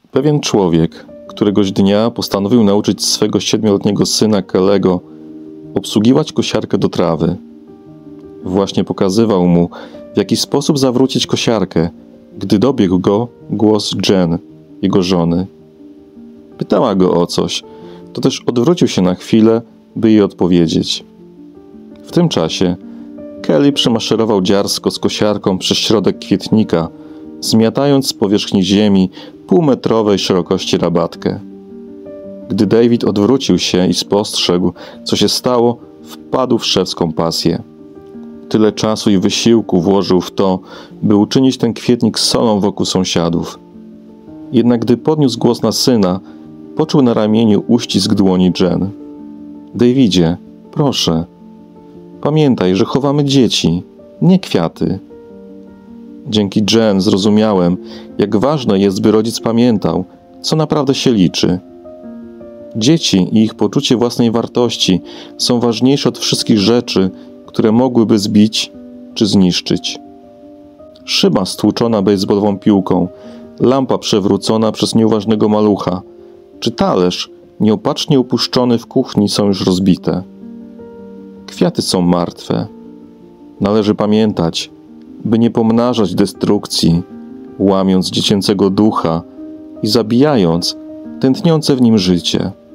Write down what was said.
Pewien człowiek któregoś dnia postanowił nauczyć swego 7-letniego syna Kelego obsługiwać kosiarkę do trawy. Właśnie pokazywał mu, w jaki sposób zawrócić kosiarkę, gdy dobiegł go głos Jen, jego żony. Pytała go o coś, to też odwrócił się na chwilę, by jej odpowiedzieć. W tym czasie Kelly przemaszerował dziarsko z kosiarką przez środek kwietnika, zmiatając z powierzchni ziemi półmetrowej szerokości rabatkę. Gdy David odwrócił się i spostrzegł, co się stało, wpadł w szewską pasję. Tyle czasu i wysiłku włożył w to, by uczynić ten kwietnik solą wokół sąsiadów. Jednak gdy podniósł głos na syna, poczuł na ramieniu uścisk dłoni Jen. Davidzie, proszę, pamiętaj, że chowamy dzieci, nie kwiaty. Dzięki Jen zrozumiałem, jak ważne jest, by rodzic pamiętał, co naprawdę się liczy. Dzieci i ich poczucie własnej wartości są ważniejsze od wszystkich rzeczy, które mogłyby zbić czy zniszczyć. Szyba stłuczona bejsbolową piłką, lampa przewrócona przez nieuważnego malucha, czy talerz nieopatrznie upuszczony w kuchni są już rozbite. Kwiaty są martwe. Należy pamiętać, by nie pomnażać destrukcji, łamiąc dziecięcego ducha i zabijając tętniące w nim życie.